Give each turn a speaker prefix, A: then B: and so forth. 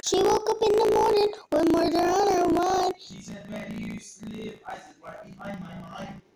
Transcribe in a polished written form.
A: She woke up in the morning with murder on her mind.
B: She said, where do you used to live? I said, right behind my mind.